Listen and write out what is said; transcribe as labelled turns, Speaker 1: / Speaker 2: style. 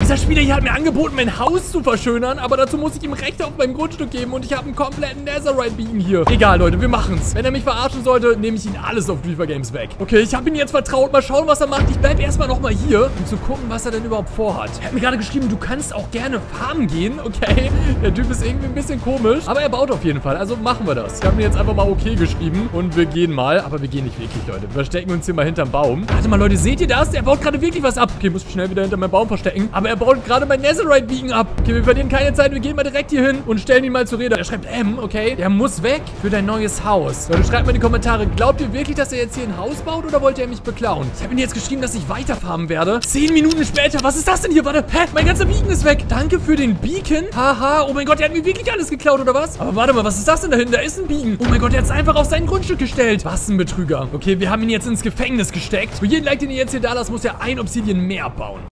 Speaker 1: Dieser Spieler hier hat mir angeboten, mein Haus zu verschönern, aber dazu muss ich ihm Rechte auf meinem Grundstück geben und ich habe einen kompletten Netherite Beacon hier. Egal, Leute, wir machen's. Wenn er mich verarschen sollte, nehme ich ihn alles auf Reaver Games weg. Okay, ich habe ihn jetzt vertraut. Mal schauen, was er macht. Ich bleib erstmal nochmal hier, um zu gucken, was er denn überhaupt vorhat. Er hat mir gerade geschrieben, du kannst auch gerne farmen gehen. Okay, der Typ ist irgendwie ein bisschen komisch, aber er baut auf jeden Fall. Also machen wir das. Ich habe mir jetzt einfach mal okay geschrieben und wir gehen mal. Aber wir gehen nicht wirklich, Leute. Wir verstecken uns hier mal hinterm Baum. Warte mal, Leute, seht ihr das? Er baut gerade wirklich was ab. Okay, muss mich schnell wieder hinter meinem Baum verstecken. Aber er baut gerade mein Netherite Beacon ab. Okay, wir verlieren keine Zeit. Wir gehen mal direkt hier hin und stellen ihn mal zur Rede. Er schreibt okay. Der muss weg für dein neues Haus. Leute, schreibt mal in die Kommentare. Glaubt ihr wirklich, dass er jetzt hier ein Haus baut oder wollte er mich beklauen? Ich habe ihm jetzt geschrieben, dass ich weiterfarmen werde. 10 Minuten später. Was ist das denn hier? Warte. Hä? Mein ganzer Beacon ist weg. Danke für den Beacon. Haha. Oh mein Gott, der hat mir wirklich alles geklaut, oder was? Aber warte mal, was ist das denn da hinten? Da ist ein Beacon. Oh mein Gott, der hat es einfach auf sein Grundstück gestellt. Was ein Betrüger. Okay, wir haben ihn jetzt ins Gefängnis gesteckt. Für jeden Like, den ihr jetzt hier da lasst, muss er ein Obsidian mehr bauen.